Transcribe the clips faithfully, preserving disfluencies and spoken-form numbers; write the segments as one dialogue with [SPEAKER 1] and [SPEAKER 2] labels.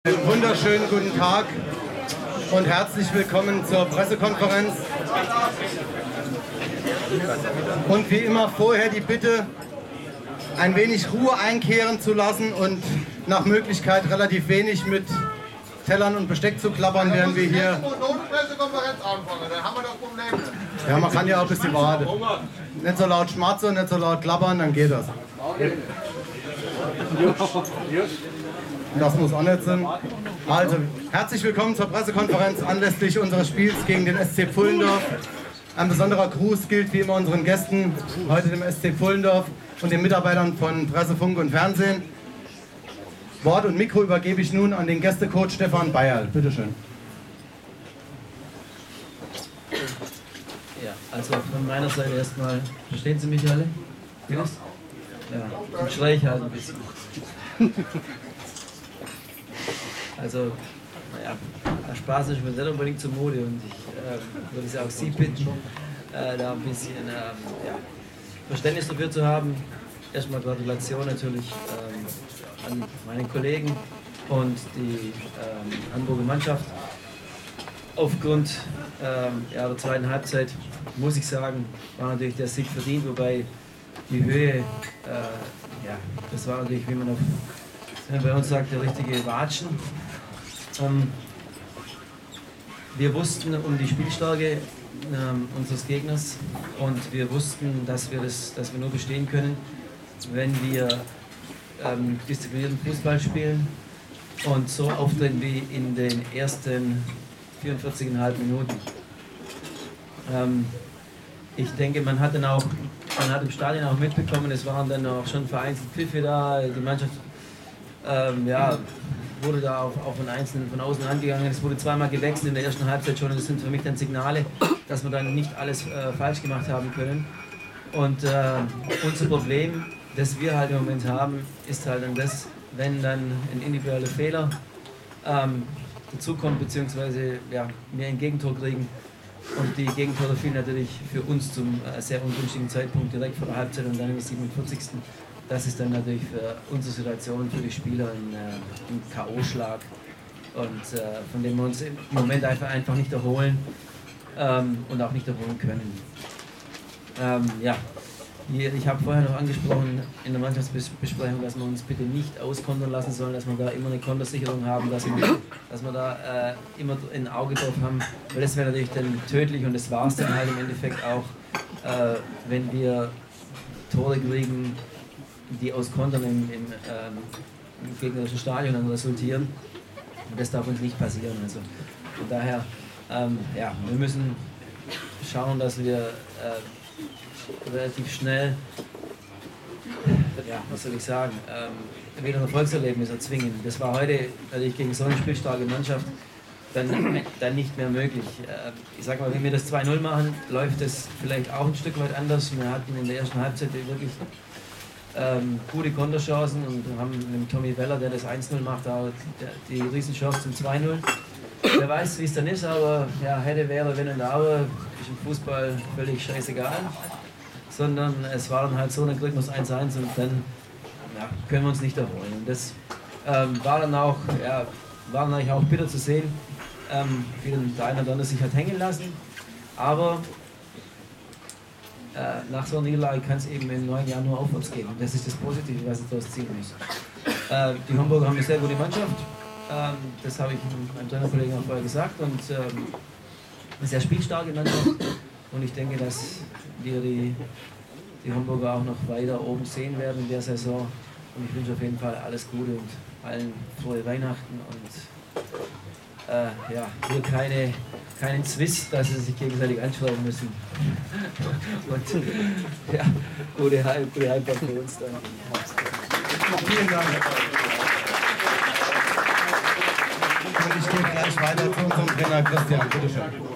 [SPEAKER 1] Einen wunderschönen guten Tag und herzlich willkommen zur Pressekonferenz. Und wie immer vorher die Bitte, ein wenig Ruhe einkehren zu lassen und nach Möglichkeit relativ wenig mit Tellern und Besteck zu klappern, während wir hier... Ja, man kann ja auch ein bisschen warten. Nicht so laut schmatzen, nicht so laut klappern, dann geht das. Das muss auch nicht sein. Also, herzlich willkommen zur Pressekonferenz anlässlich unseres Spiels gegen den S C Pfullendorf. Ein besonderer Gruß gilt wie immer unseren Gästen, heute dem S C Pfullendorf und den Mitarbeitern von Presse, Funk und Fernsehen. Wort und Mikro übergebe ich nun an den Gästecoach Stefan Bayerl. Bitte schön.
[SPEAKER 2] Ja, also von meiner Seite erstmal, verstehen Sie mich alle? Ja. Ja, dann schreie ich halt ein bisschen. Also, naja, Spaß ist mir nicht unbedingt zur Mode und ich äh, würde auch Sie bitten, äh, da ein bisschen äh, ja, Verständnis dafür zu haben. Erstmal Gratulation natürlich ähm, an meine Kollegen und die ähm, Hamburger Mannschaft. Aufgrund ähm, ja, der zweiten Halbzeit muss ich sagen, war natürlich der Sieg verdient, wobei die Höhe, äh, ja, das war natürlich, wie man auf, bei uns sagt, der richtige Watschen. Ähm, wir wussten um die Spielstärke ähm, unseres Gegners und wir wussten, dass wir, das, dass wir nur bestehen können, wenn wir ähm, disziplinierten Fußball spielen und so auftreten wie in den ersten vierundvierzig Komma fünf Minuten. Ähm, ich denke, man hat dann auch, man hat im Stadion auch mitbekommen, es waren dann auch schon vereinzelt Pfiffe da, die Mannschaft ähm, ja, wurde da auch, auch von Einzelnen von außen angegangen. Es wurde zweimal gewechselt in der ersten Halbzeit schon und das sind für mich dann Signale, dass wir dann nicht alles äh, falsch gemacht haben können. Und äh, unser Problem, das wir halt im Moment haben, ist halt dann das, wenn dann ein individueller Fehler ähm, dazukommt, beziehungsweise ja, wir ein Gegentor kriegen. Und die Gegentore fielen natürlich für uns zum äh, sehr ungünstigen Zeitpunkt direkt vor der Halbzeit und dann im siebenundvierzigsten Das ist dann natürlich für unsere Situation, für die Spieler ein, äh, ein K O-Schlag und äh, von dem wir uns im Moment einfach, einfach nicht erholen ähm, und auch nicht erholen können. Ähm, ja. Ich habe vorher noch angesprochen in der Mannschaftsbesprechung, dass wir uns bitte nicht auskontern lassen sollen, dass wir da immer eine Kontersicherung haben, dass wir, dass wir da äh, immer ein Auge drauf haben, weil das wäre natürlich dann tödlich und das war es dann halt im Endeffekt auch, äh, wenn wir Tore kriegen, die aus Kontern im, im, ähm, im gegnerischen Stadion dann resultieren. Und das darf uns nicht passieren. Also von daher, ähm, ja, wir müssen schauen, dass wir äh, relativ schnell, ja, was soll ich sagen, ähm, wieder ein Erfolgserlebnis erzwingen. Das war heute natürlich gegen so eine spielstarke Mannschaft dann, dann nicht mehr möglich. Äh, ich sage mal, wenn wir das zwei null machen, läuft das vielleicht auch ein Stück weit anders. Wir hatten in der ersten Halbzeit wirklich ähm, gute Konterchancen und haben mit Tommy Weller, der das eins null macht, auch die Riesenchance zum zwei null. Wer weiß, wie es dann ist, aber ja, hätte, wäre, wenn und aber, ist im Fußball völlig scheißegal. Sondern es war dann halt so, dann kriegen wir es eins eins und dann ja, können wir uns nicht erholen. Und das ähm, war dann auch, ja, war dann eigentlich auch bitter zu sehen, ähm, wie dann der eine oder andere sich hat hängen lassen. Aber äh, nach so einer Niederlage kann es eben im neuen Jahr nur aufwärts gehen. Und das ist das Positive, was ich daraus ziehen muss. Äh, die Hamburger haben eine sehr gute Mannschaft. Ähm, das habe ich meinem Trainerkollegen auch vorher gesagt. Und ähm, eine sehr spielstarke Mannschaft. Und ich denke, dass wir die, die Hamburger auch noch weiter oben sehen werden in der Saison. Und ich wünsche auf jeden Fall alles Gute und allen frohe Weihnachten und äh, ja, hier keine, keinen Zwist, dass sie sich gegenseitig anschreiben müssen. Und ja, gute, Heim, gute Heimfahrt für uns dann.
[SPEAKER 1] Vielen Dank. Und ich gehe gleich weiter zu unserem Trainer Christian. Bitte schön.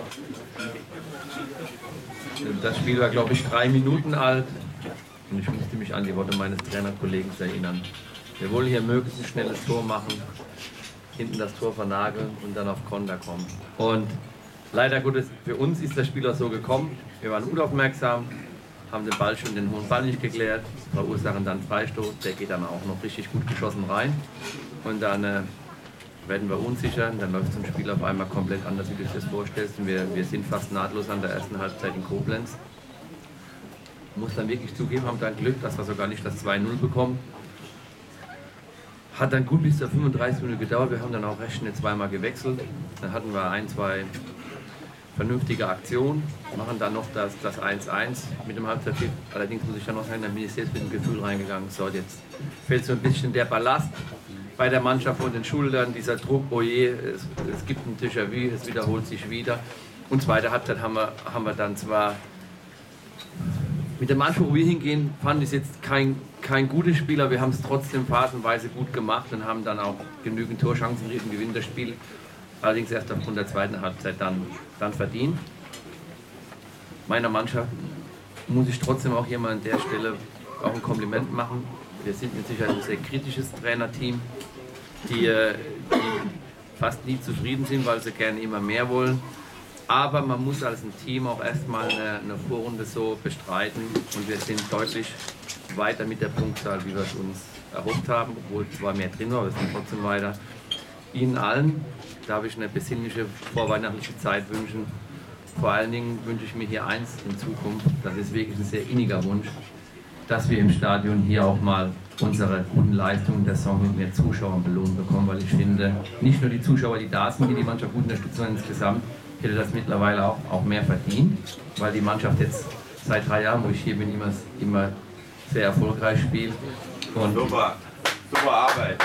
[SPEAKER 3] Das Spiel war, glaube ich, drei Minuten alt und ich musste mich an die Worte meines Trainerkollegen erinnern. Wir wollen hier möglichst ein schnelles Tor machen, hinten das Tor vernageln und dann auf Konter kommen. Und leider Gottes, für uns ist das Spiel auch so gekommen. Wir waren unaufmerksam, haben den Ball schon den hohen Ball nicht geklärt, verursachen dann Freistoß, der geht dann auch noch richtig gut geschossen rein. Und dann äh, werden wir unsicher, dann läuft so ein Spiel auf einmal komplett anders, wie du dir das vorstellst. Und wir, wir sind fast nahtlos an der ersten Halbzeit in Koblenz. Muss dann wirklich zugeben, haben dann Glück, dass wir sogar nicht das zwei null bekommen. Hat dann gut bis zur fünfunddreißig Minuten gedauert, wir haben dann auch recht schnell zweimal gewechselt. Dann hatten wir ein, zwei vernünftige Aktionen, machen dann noch das, das eins eins mit dem Halbzeitpfiff. Allerdings muss ich dann noch sagen, dann bin ich jetzt mit dem Gefühl reingegangen, so jetzt fällt so ein bisschen der Ballast bei der Mannschaft von den Schultern, dieser Druck, oh je, es, es gibt ein Déjà-vu, es wiederholt sich wieder. Und zweite Halbzeit haben wir, haben wir dann zwar mit dem Anspruch, wo wir hingehen, fand ich es jetzt kein, kein gutes Spiel, aber wir haben es trotzdem phasenweise gut gemacht und haben dann auch genügend Torchancen und gewinnen das Spiel. Allerdings erst aufgrund der zweiten Halbzeit dann, dann verdient. Meiner Mannschaft muss ich trotzdem auch hier mal an der Stelle auch ein Kompliment machen. Wir sind mit Sicherheit ein sehr kritisches Trainerteam, die, die fast nie zufrieden sind, weil sie gerne immer mehr wollen. Aber man muss als ein Team auch erstmal eine, eine Vorrunde so bestreiten und wir sind deutlich weiter mit der Punktzahl, wie wir es uns erhofft haben, obwohl zwar mehr drin war, aber wir sind trotzdem weiter. Ihnen allen darf ich eine besinnliche vorweihnachtliche Zeit wünschen. Vor allen Dingen wünsche ich mir hier eins in Zukunft, das ist wirklich ein sehr inniger Wunsch, dass wir im Stadion hier auch mal unsere guten Leistungen der Saison mit mehr Zuschauern belohnt bekommen, weil ich finde, nicht nur die Zuschauer, die da sind, die die Mannschaft gut unterstützen, sondern insgesamt hätte das mittlerweile auch, auch mehr verdient, weil die Mannschaft jetzt seit drei Jahren, wo ich hier bin, immer, immer sehr erfolgreich spielt. Und
[SPEAKER 4] super, super Arbeit.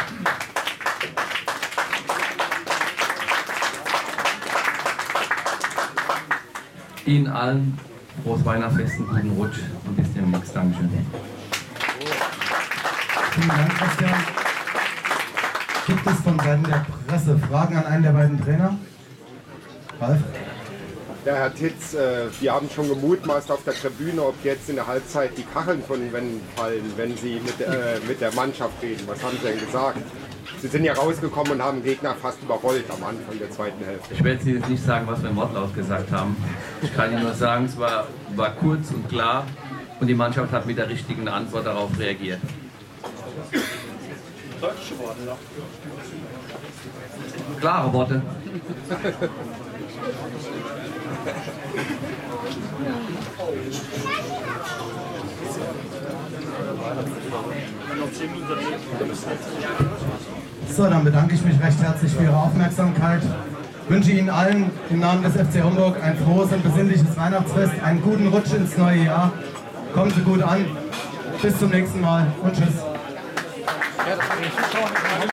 [SPEAKER 3] Ihnen allen frohes Weihnachtsfest, einen guten Rutsch und bis demnächst. Dankeschön.
[SPEAKER 1] Vielen Dank, Christian. Gibt es von Seiten der Presse Fragen an einen der beiden Trainer? Ralf?
[SPEAKER 5] Ja, Herr Titz, äh, wir haben schon gemutmaßt auf der Tribüne, ob jetzt in der Halbzeit die Kacheln von den Wänden fallen, wenn Sie mit, äh, mit der Mannschaft reden. Was haben Sie denn gesagt? Sie sind ja rausgekommen und haben den Gegner fast überrollt am Anfang der zweiten Hälfte.
[SPEAKER 3] Ich werde Ihnen jetzt nicht sagen, was wir im Wortlaut gesagt haben. Ich kann Ihnen nur sagen, es war, war kurz und klar und die Mannschaft hat mit der richtigen Antwort darauf reagiert.
[SPEAKER 4] Deutsche Worte noch.
[SPEAKER 3] Klare Worte.
[SPEAKER 1] So, dann bedanke ich mich recht herzlich für Ihre Aufmerksamkeit. Wünsche Ihnen allen im Namen des F C Homburg ein frohes und besinnliches Weihnachtsfest, einen guten Rutsch ins neue Jahr. Kommen Sie gut an. Bis zum nächsten Mal und tschüss.